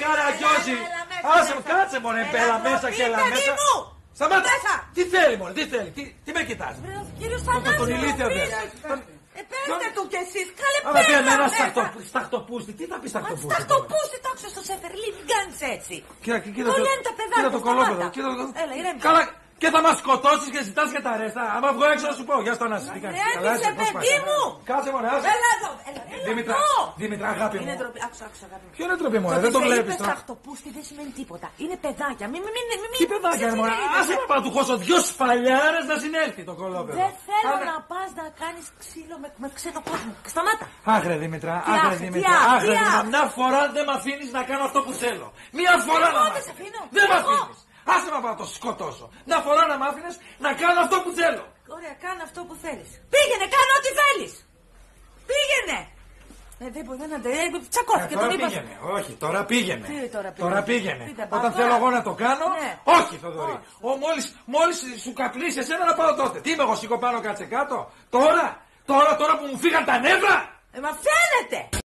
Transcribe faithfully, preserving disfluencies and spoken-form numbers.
καραγκιόζη. Άσε μου, κάτσε μωρέ, πέλα μέσα και έλα μέσα. Σταμάτα! Τι θέλει μωρέ, τι θέλει, τι, τι με κοιτάς. Κύριος Θανάσης, τον ηλίθιο δεν. Ε, πέστε του κι εσείς, καλέ Αλλά πει πέρα ένα μέσα. σταχτοπούστη, τι θα πει σταχτοπούστη. Σταχτοπούστη, το άκουσα στο Σεφερλί, μην κάνεις έτσι. Κοίτα, κοίτα Το λένε τα παιδάκια, κοίτα το κολόπεδο. σταμάτα. Κοίτα το Έλα, ηρέμησε. Καλά, και θα μας σκοτώσεις και ζητάς και τα ρέστα. Άμα βγω έξω να σου πω, γεια στο Ανάση. Ηρέμησε, παιδί μου. Κάτσε μωρέ, άσε. Έλα εδώ, έλα, έλα Δήμητρα, εδώ. Δήμητρα, αγάπη μου. Είναι ντροπή, άκουσα, άκουσα αγάπη μου. Ποιο είναι ντροπή μωρέ, Το δεν το ότι σε βλέπεις είπε τώρα. σταχτοπούστη δεν σημαίνει τίποτα. Είναι παιδάκια, μην, μην, μην, μην. Τι παιδάκια είναι μωρέ, άσε με πάω του χώσω δυο σφαλιάρες να συνέλθει το κολόπεδο. Δεν θέλω να πας να κάνεις ξύλο με, με ξένο κόσμο. Σταμάτα. Άχρε Δήμητρα, Τι άχρε άχre, Δήμητρα, τι άχre, άχρε τι Δήμητρα. άχre. Μια φορά δεν με αφήνεις να κάνω αυτό που θέλω. Μια φορά Εγώ να μ' δεν σε αφήνεις. αφήνω. Δεν με Εγώ. αφήνεις. Άσε με πάω να το σκοτώσω. Μια φορά να μ' άφηνες να κάνω αυτό που θέλω. Ωραία, κάνε αυτό που θέλεις. Πήγαινε, κάνε ό,τι θέλεις. Πήγαινε. Ε, δεν μπορεί να τε... Τσακώθηκε, Ε, τώρα τον είπα. πήγαινε, όχι, τώρα πήγαινε. Τι τώρα πήγαινε. Τώρα πήγαινε. Τι δεν Όταν πάω θέλω τώρα. εγώ να το κάνω, Ναι. όχι Θοδωρή. Ο, μόλις, μόλις σου καπνίσει εσένα να πάω τότε. Τι είμαι εγώ, σήκω πάνω κάτσε κάτω. Τώρα, τώρα, τώρα που μου φύγαν τα νεύρα. Ε, μα φαίνεται.